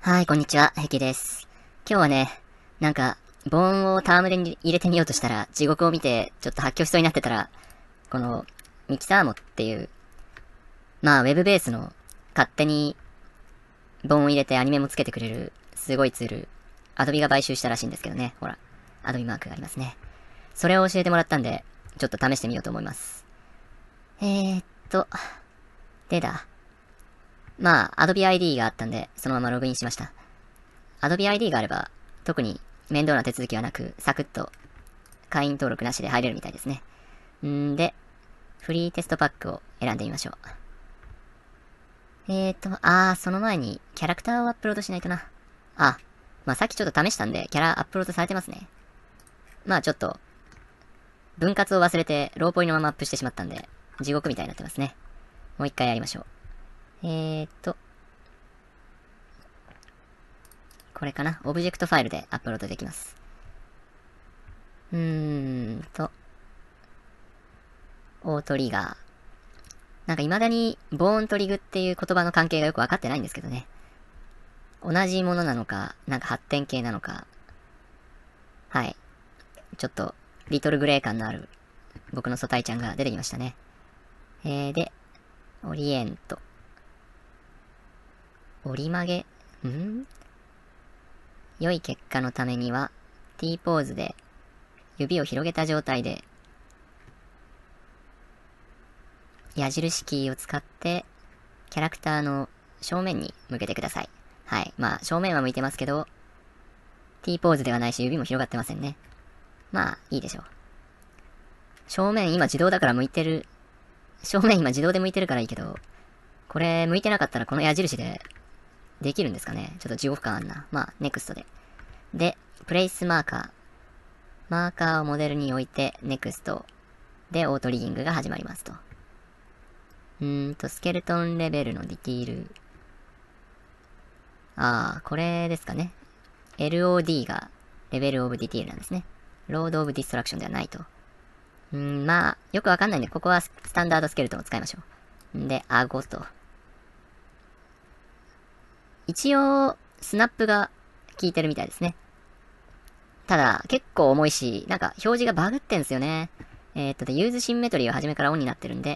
はい、こんにちは、ヘキです。今日はね、ボーンをタームで入れてみようとしたら、地獄を見て、ちょっと発狂しそうになってたら、この、ミキサーモっていう、ウェブベースの、勝手に、ボーンを入れてアニメもつけてくれる、すごいツール、アドビが買収したらしいんですけどね、ほら、アドビマークがありますね。それを教えてもらったんで、ちょっと試してみようと思います。と、でだ。Adobe ID があったんで、そのままログインしました。Adobe ID があれば、特に面倒な手続きはなく、サクッと会員登録なしで入れるみたいですね。で、フリーテストパックを選んでみましょう。その前にキャラクターをアップロードしないとな。さっきちょっと試したんで、キャラアップロードされてますね。ちょっと、分割を忘れてローポイのままアップしてしまったんで、地獄みたいになってますね。もう一回やりましょう。これかな。オブジェクトファイルでアップロードできます。オートリガー。未だに、ボーントリグっていう言葉の関係がよくわかってないんですけどね。同じものなのか、発展系なのか。はい。ちょっと、リトルグレー感のある、僕の素体ちゃんが出てきましたね。で、オリエント。折り曲げ良い結果のためには、T ポーズで、指を広げた状態で、矢印キーを使って、キャラクターの正面に向けてください。はい。正面は向いてますけど、T ポーズではないし、指も広がってませんね。いいでしょう。正面今自動だから向いてる。正面今自動で向いてるからいいけど、これ向いてなかったらこの矢印で、できるんですかね。ちょっと地獄感あんな。ネクストで。で、プレイスマーカー。マーカーをモデルに置いて、ネクスト。で、オートリギングが始まりますと。スケルトンレベルのディティール。これですかね。LOD がレベルオブディティールなんですね。ロードオブディストラクションではないと。よくわかんないんで、ここはスタンダードスケルトンを使いましょう。で、顎と。一応、スナップが効いてるみたいですね。ただ、結構重いし、表示がバグってんすよね。ユーズシンメトリーは初めからオンになってるんで、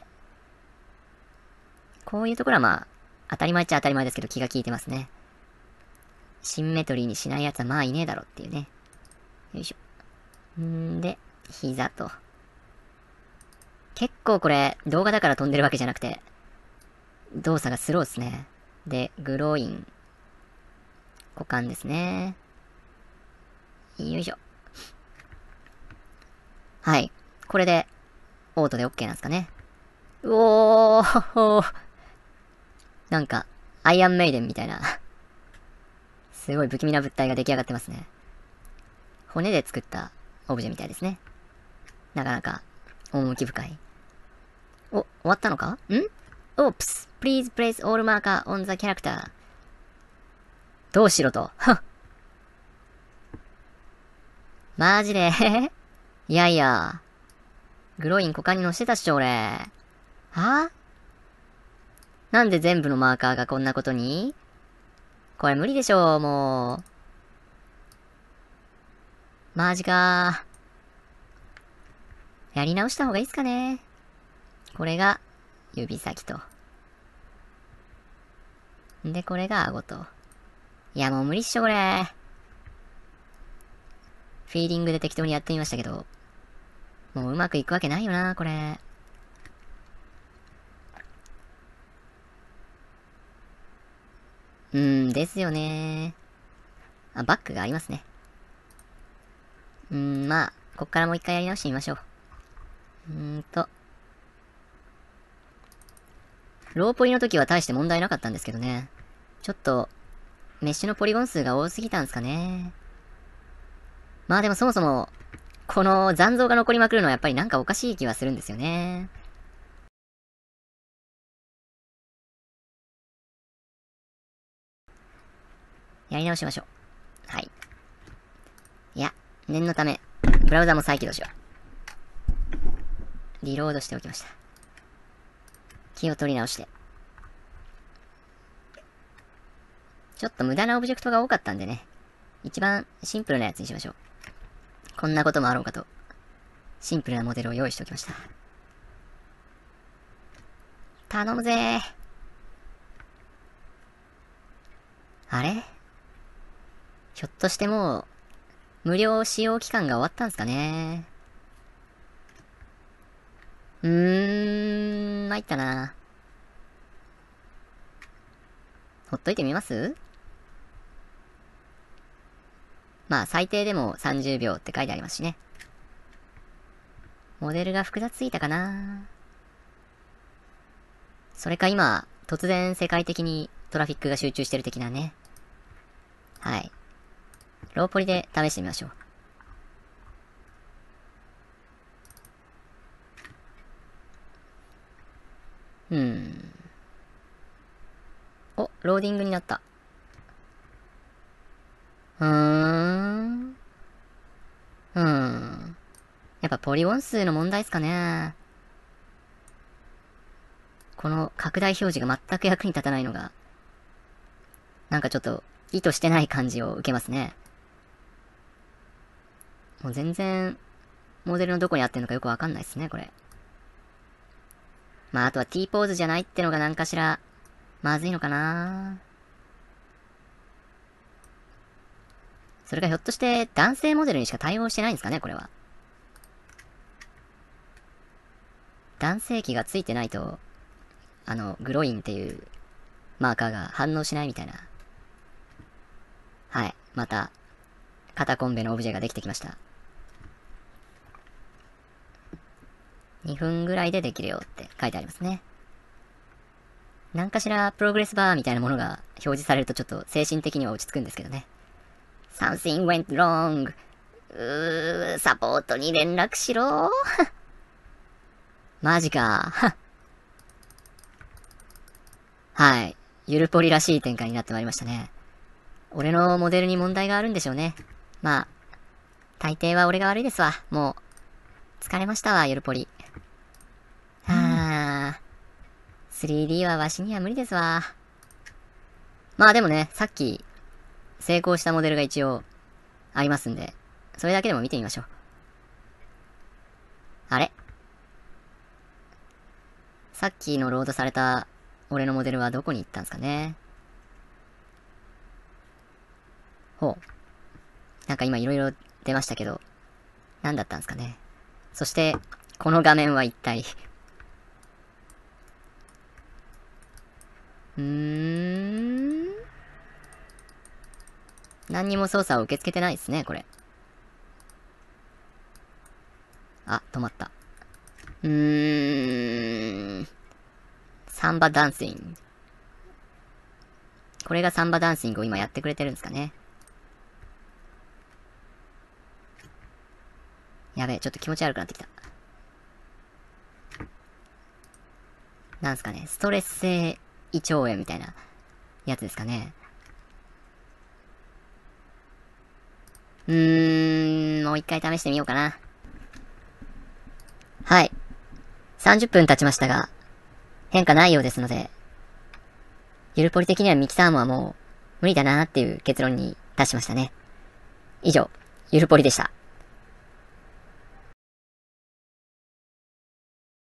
こういうところは当たり前っちゃ当たり前ですけど気が利いてますね。シンメトリーにしないやつはいねえだろっていうね。よいしょ。で、膝と。結構これ、動画だから飛んでるわけじゃなくて、動作がスローっすね。で、グロイン。股間ですね。よいしょ。はい。これで、オートで OK なんですかね。うおーアイアンメイデンみたいなすごい不気味な物体が出来上がってますね。骨で作ったオブジェみたいですね。なかなか、趣深い。終わったのかOops! Please place all marker on the character. どうしろとマジでいやいや。グロイン股間に乗せてたっしょ、俺。はなんで全部のマーカーがこんなことにこれ無理でしょ、もう。マジかやり直した方がいいっすかね。これが、指先と。で、これが顎と。いや、もう無理っしょ、これ。フィーリングで適当にやってみましたけど、もううまくいくわけないよな、これ。ですよね。バックがありますね。こっからもう一回やり直してみましょう。ローポリの時は大して問題なかったんですけどね。ちょっと、メッシュのポリゴン数が多すぎたんですかね。でもそもそも、この残像が残りまくるのはやっぱりおかしい気はするんですよね。やり直しましょう。はい。いや、念のため、ブラウザも再起動しよう。リロードしておきました。気を取り直して。 ちょっと無駄なオブジェクトが多かったんでね。一番シンプルなやつにしましょう。こんなこともあろうかと、シンプルなモデルを用意しておきました。頼むぜー。あれ？ひょっとしてもう、無料使用期間が終わったんすかね。参ったな。ほっといてみます？まあ、最低でも30秒って書いてありますしね。モデルが複雑すぎたかな。それか今、突然世界的にトラフィックが集中してる的なね。はい。ローポリで試してみましょう。お、ローディングになった。やっぱポリゴン数の問題っすかね。この拡大表示が全く役に立たないのが、なんかちょっと意図してない感じを受けますね。もう全然、モデルのどこに合ってるのかよくわかんないっすね、これ。まあ、あとは T ポーズじゃないってのがなんかしら、まずいのかな。それがひょっとして男性モデルにしか対応してないんですかね、これは。男性器がついてないと、グロインっていうマーカーが反応しないみたいな。はい。また、肩コンベのオブジェができてきました。2分ぐらいでできるよって書いてありますね。なんかしらプログレスバーみたいなものが表示されるとちょっと精神的には落ち着くんですけどね。Something went wrong. サポートに連絡しろマジか。はい。ゆるポリらしい展開になってまいりましたね。俺のモデルに問題があるんでしょうね。まあ、大抵は俺が悪いですわ。もう、疲れましたわ、ゆるポリ。3D はわしには無理ですわ。まあでもね、さっき、成功したモデルが一応、ありますんで、それだけでも見てみましょう。あれ？さっきのロードされた、俺のモデルはどこに行ったんですかね。ほう。なんか今いろいろ出ましたけど、何だったんですかね。そして、この画面は一体何にも操作を受け付けてないですね、これ。あ、止まった。サンバダンシング。これがサンバダンシングを今やってくれてるんですかね。やべえ、ちょっと気持ち悪くなってきた。なんすかね、ストレス性胃腸炎みたいなやつですかね。もう一回試してみようかな。はい。30分経ちましたが、変化ないようですので、ゆるポリ的にはミキサーモはもう無理だなーっていう結論に達しましたね。以上、ゆるポリでした。